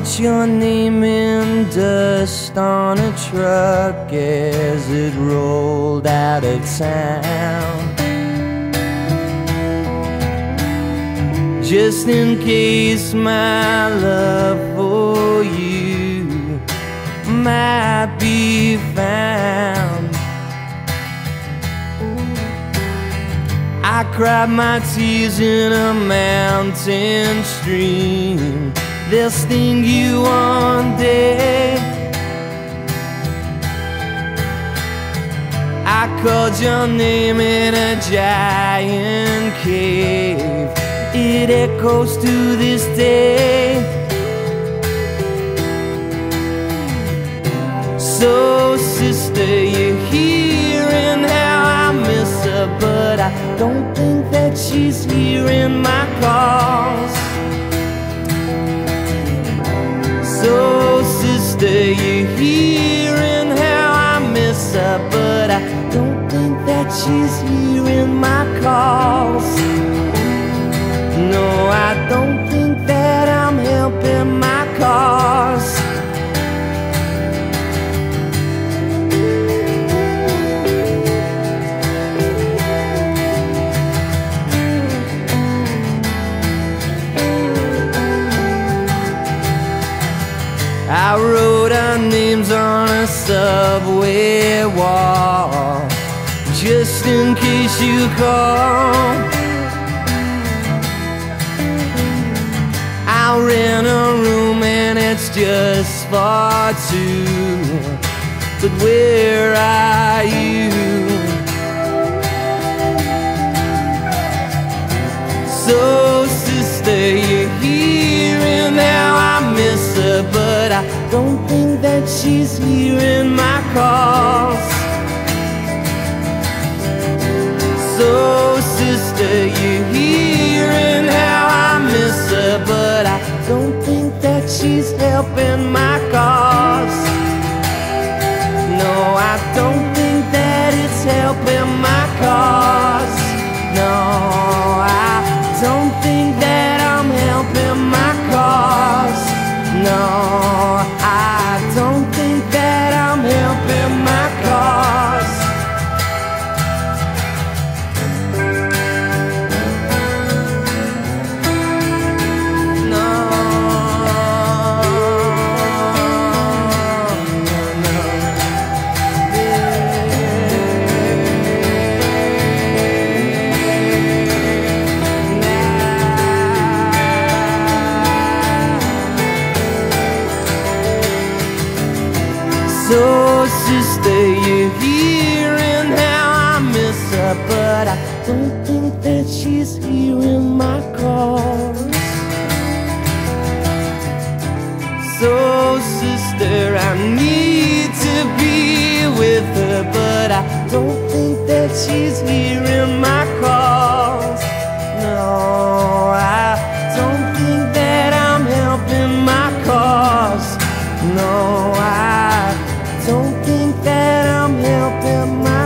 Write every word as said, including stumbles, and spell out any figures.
wrote your name in dust on a truck as it rolled out of town, just in case my love for you might be found. I cried my tears in a mountain stream. They'll sting you one day. I called your name in a giant cave. It echoes to this day. So sister, you're hearing how I miss her, but I don't think that she's hearing my calls. So sister, you're hearing how I miss her, but I don't think that she's hearing my calls. No, I don't think that I'm helping my cause. I wrote our names on a subway wall, just in case you call. I rent a room and it's just for two, but where are you? So sister, you're hearing how I miss her, but I don't think that she's hearing my calls. So sister, you're hearing how I miss her, but I don't think that she's helping my cause. No, I don't think that it's helping my cause. No, I don't think that I'm helping my cause. No, I don't think that I'm helping my cause. No, no, no. So sister, you're hearing how I miss her, but I don't think that she's hearing my calls. So sister, I need to be with her, but I don't think that she's hearing my calls. No, I don't think that I'm helping my cause. No, I don't think that I'm helping my